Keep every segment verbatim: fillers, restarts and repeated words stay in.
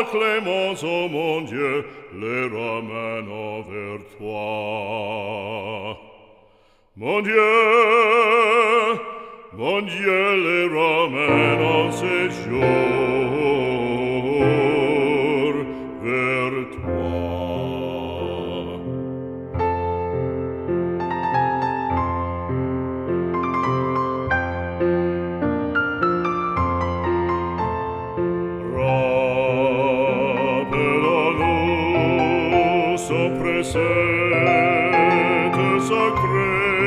la clémence, ô mon Dieu, les ramène vers toi. Mon Dieu, mon Dieu, les ramène en séjour vers toi. Rappelle-nous son précepte sacré.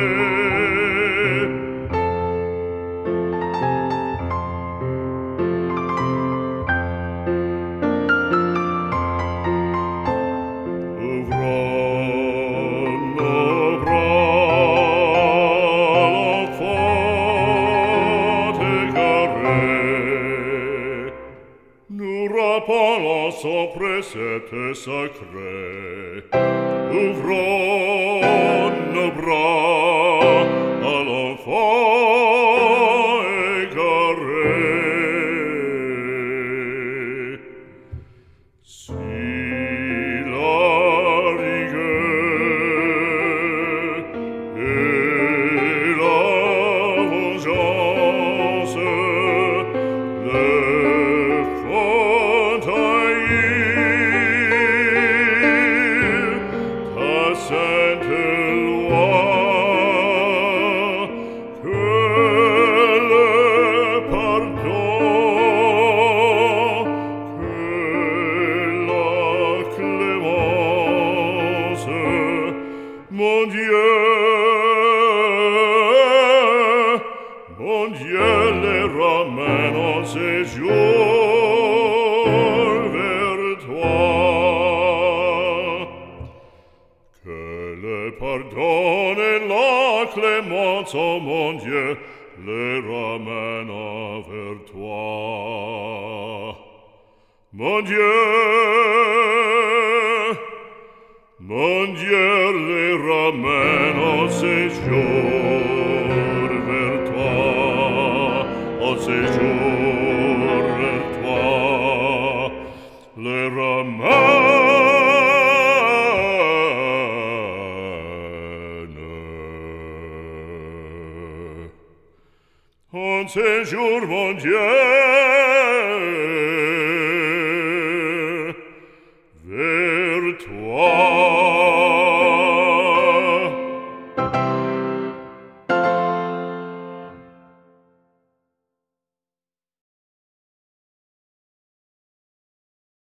Ouvrons nos bras, l'enfant égaré. Nous rappelons son précepte sacré. Ouvrons nos bras à l'enfant égaré. Si la rigueur et la vengeance le font haïr, ta sainte loi, que le pardon, que la clémence, mon Dieu, mon Dieu, les ramène en séjour vers toi. Que le pardon et la clémence, ô mon Dieu, les ramène vers toi. Mon Dieu, mon Dieu, les ramène en séjour vers toi, en séjour vers toi, les ramène en séjour, mon Dieu.